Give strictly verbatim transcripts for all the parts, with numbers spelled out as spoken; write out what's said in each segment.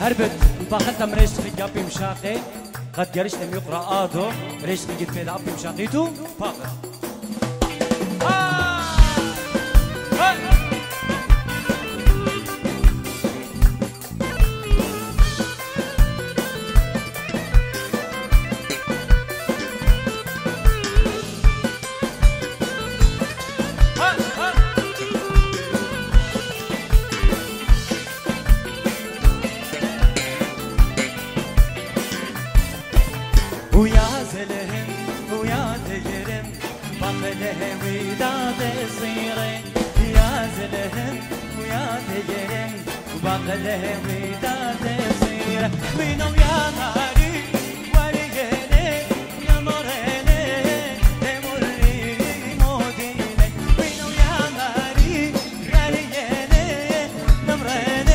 هربت باختم ريش خيابي مشاقي قد جريش لم يقرأ آدو ريش خيجت في دعبي مشاقيتو باقر ويا زلهم ويا تجرم بقله وداد صيره يا زلهم ويا تجرم بقله وداد صيره منو يا ناري وريني نمرني تمري موديني منو يا ناري وريني نمرني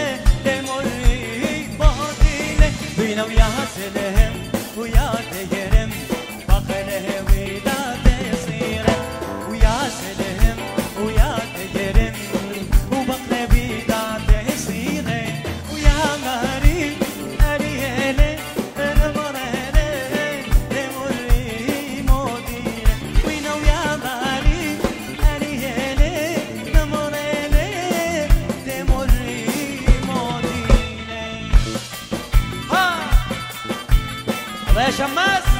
تمري موديني منو يا زلهم ويا تجرم بقله وداد صيره ويا سلهم ويا تجرم وبقله وداد صيره ويا ناري أريلي نمرني تمري موديني وينو يا ناري أريلي نمرني تمري موديني ها الله يا شماس